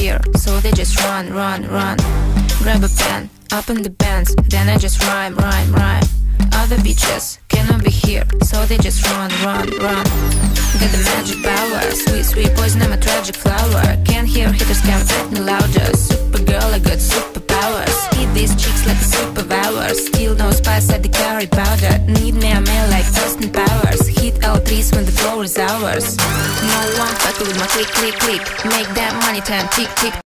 here, so they just run, run, run. Grab a pen, up in the bands, then I just rhyme, rhyme, rhyme. Other bitches cannot be here, so they just run, run, run. Got the magic power, sweet, sweet poison, I'm a tragic flower. Can't hear haters, can't fight me louder. Super girl, I got superpowers. Eat these chicks like a soup of ours. Still no spice at the curry powder. Need me a man like Austin Powers. Hit L3s when the floor is ours. No one fuck with my click, click, click. Make that money time tick, tick.